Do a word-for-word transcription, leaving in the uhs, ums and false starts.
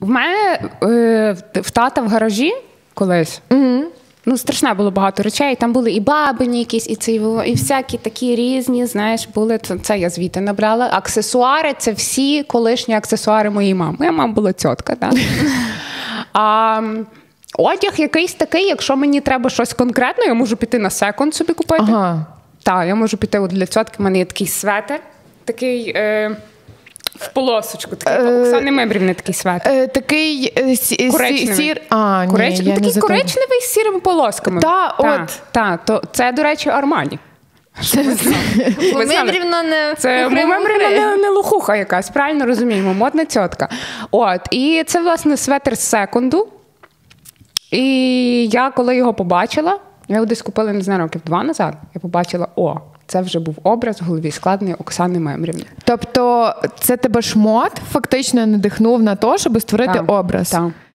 В мене е, в тата в гаражі колись, угу. ну, страшне було багато речей. Там були і бабині якісь, і, ці, і всякі такі різні, знаєш, були. Це, це я звідти набрала. Аксесуари – це всі колишні аксесуари моєї мами. Моя мама була тітка, так. А одяг якийсь такий, якщо мені треба щось конкретне, я можу піти на секонд собі купити. Ага. Так, я можу піти от для тітки. У мене є такий светер, такий... Е, в полосочку. Такий, е, Оксани Мемрівни такий светр. Е, такий е, сі, коричневий. Сір... А, ні, Коричневий. я Такий не коричневий з сірими полосками. Та, та, от. Та, то це, до речі, Армані. Мемрівна не... Це Мемрівна не, не лохуха якась, правильно розуміємо, модна тітка. От, і це, власне, светр з секунду. І я, коли його побачила, я його десь купила, не знаю, років два назад, я побачила, о, це вже був образ в голові складений Оксани Мемрівни. Тобто це тебе шмот фактично надихнув на те, щоб створити так, образ? Так.